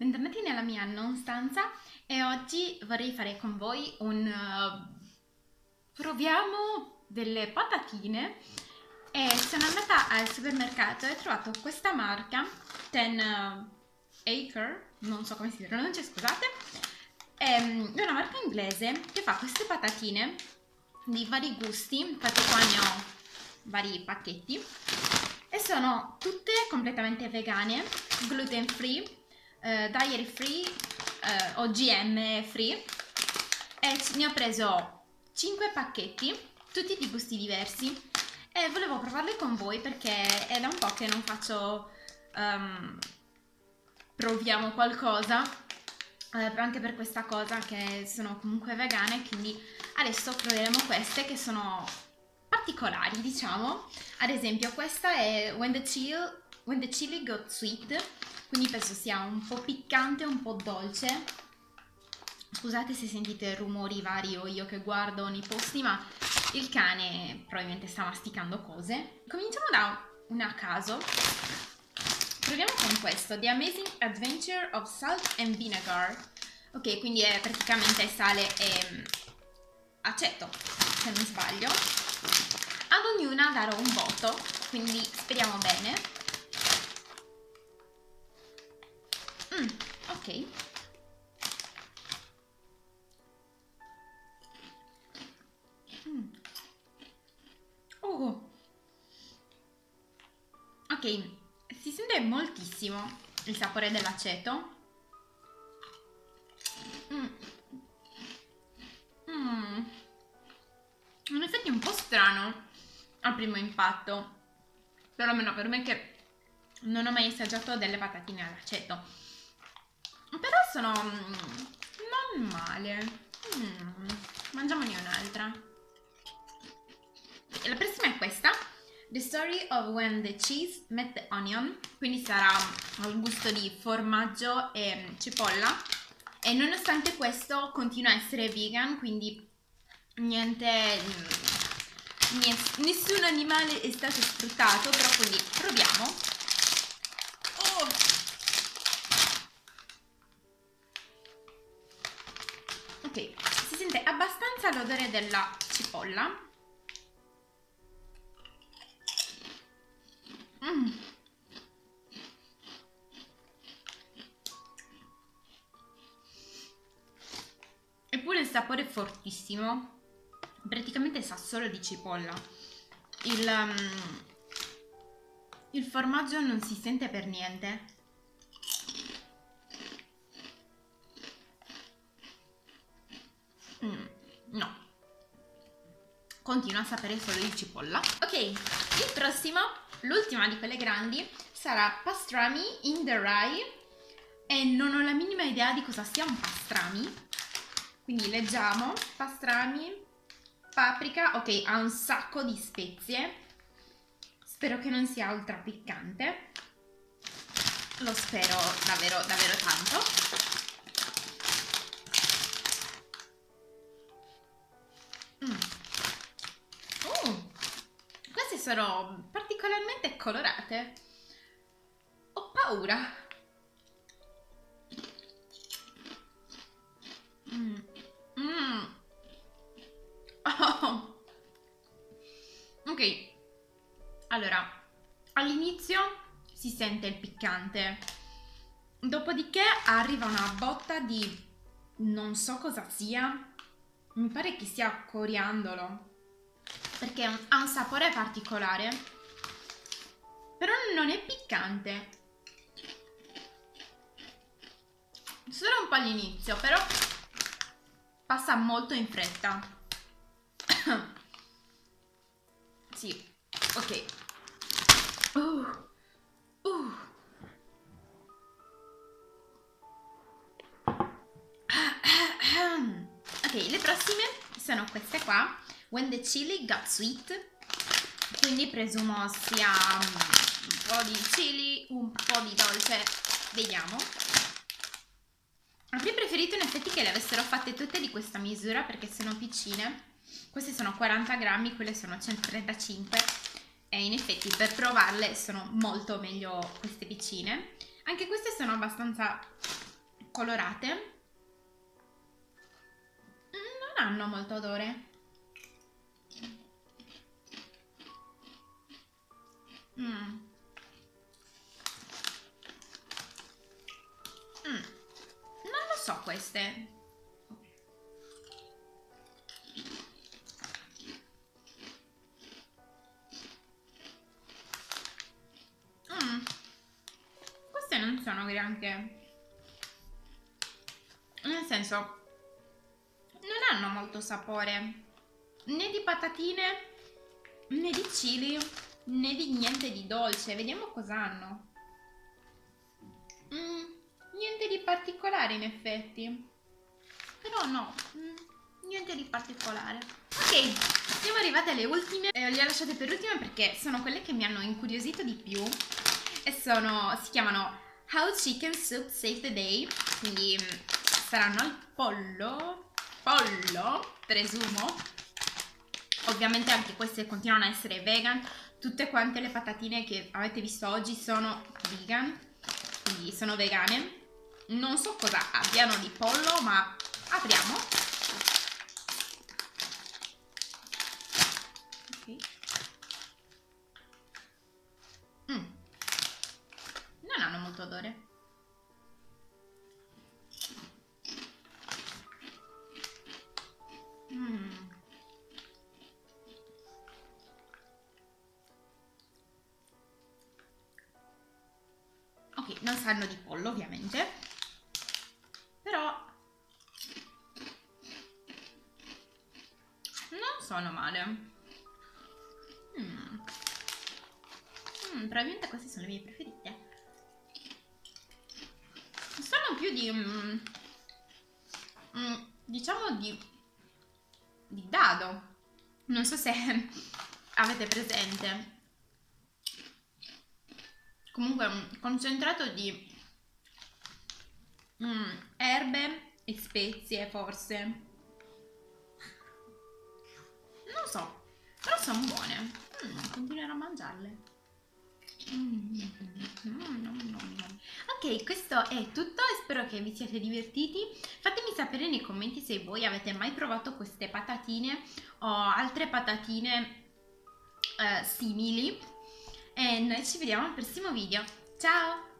bentornati nella mia non stanza e oggi vorrei fare con voi proviamo delle patatine e sono andata al supermercato e ho trovato questa marca, Ten Acre, non so come si pronuncia, scusate, è una marca inglese che fa queste patatine di vari gusti, infatti qua ne ho vari pacchetti e sono tutte completamente vegane, gluten free, dairy free, OGM free, e ne ho preso 5 pacchetti, tutti di gusti diversi, e volevo provarle con voi perché è da un po' che non faccio proviamo qualcosa, anche per questa cosa che sono comunque vegane, quindi adesso proveremo queste che sono particolari, diciamo. Ad esempio questa è When the Chili Got Sweet, quindi penso sia un po' piccante, un po' dolce. Scusate se sentite rumori vari o io che guardo nei posti, ma il cane probabilmente sta masticando cose. Cominciamo da una a caso. Proviamo con questo, The Amazing Adventure of Salt and Vinegar. Ok, quindi è praticamente sale e aceto, se non sbaglio. Ad ognuna darò un voto, quindi speriamo bene. Ok. Ok, si sente moltissimo il sapore dell'aceto. In effetti è un po' strano al primo impatto, perlomeno per me che non ho mai assaggiato delle patatine all'aceto, però sono non male. Mangiamone un'altra. La prossima è questa, The Story of When the Cheese Met the Onion, quindi sarà al gusto di formaggio e cipolla, e nonostante questo continua a essere vegan, quindi nessun animale è stato sfruttato, però quindi proviamo. Ok, si sente abbastanza l'odore della cipolla. Eppure il sapore è fortissimo, praticamente sa solo di cipolla. Il formaggio non si sente per niente. No, continua a sapere solo di cipolla. Ok, il prossimo, l'ultima di quelle grandi, sarà pastrami in the rye, e non ho la minima idea di cosa sia un pastrami, quindi leggiamo. Pastrami, paprika, ok, ha un sacco di spezie, spero che non sia ultra piccante, lo spero davvero davvero tanto. Queste sono particolarmente colorate, ho paura. Oh. Ok, allora all'inizio si sente il piccante, dopodiché arriva una botta di non so cosa sia, mi pare che sia coriandolo, perché ha un sapore particolare, però non è piccante, solo un po' all'inizio, però passa molto in fretta. Sì, ok. Ok, le prossime sono queste qua, When the Chili Got Sweet, quindi presumo sia un po' di chili, un po' di dolce, vediamo. Avrei preferito in effetti che le avessero fatte tutte di questa misura perché sono piccine. Queste sono 40 grammi, quelle sono 135, e in effetti per provarle sono molto meglio queste piccine. Anche queste sono abbastanza colorate. Non hanno molto odore. Non lo so queste. Queste non sono granché. Nel senso, non hanno molto sapore. Né di patatine, né di chili, né di niente di dolce. Vediamo cosa hanno. Niente di particolare in effetti. Però no, niente di particolare. Ok, siamo arrivate alle ultime. Le ho lasciate per ultime perché sono quelle che mi hanno incuriosito di più. E si chiamano How Chicken Soup Save the Day. Quindi saranno al pollo, presumo. Ovviamente anche queste continuano a essere vegan. Tutte quante le patatine che avete visto oggi sono vegan, quindi sono vegane. Non so cosa abbiano di pollo, ma apriamo. Ok. Non hanno molto odore. Ok, non sanno di pollo ovviamente, però non sono male. Probabilmente queste sono le mie preferite. Sono più di diciamo di dado. Non so se avete presente. Comunque un concentrato di erbe e spezie forse. Non so, però sono buone. Continuerò a mangiarle. Ok, questo è tutto e spero che vi siate divertiti. Fatemi sapere nei commenti se voi avete mai provato queste patatine o altre patatine simili. E noi ci vediamo al prossimo video. Ciao!